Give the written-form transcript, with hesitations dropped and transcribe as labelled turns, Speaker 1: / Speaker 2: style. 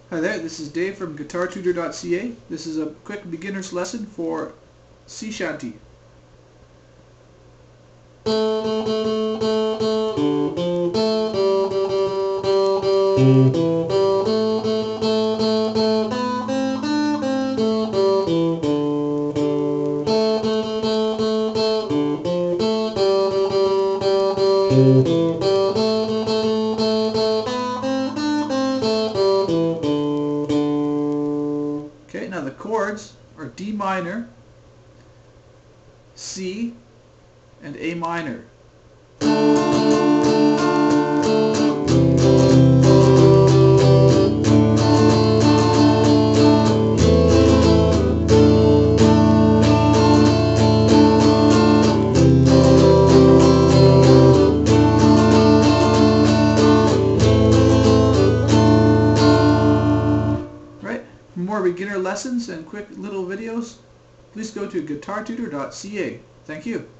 Speaker 1: Hi there, this is Dave from GuitarTutor.ca. This is a quick beginner's lesson for sea shanty. Okay, now the chords are D minor, C, and A minor. For more beginner lessons and quick little videos, please go to GuitarTutor.ca. Thank you.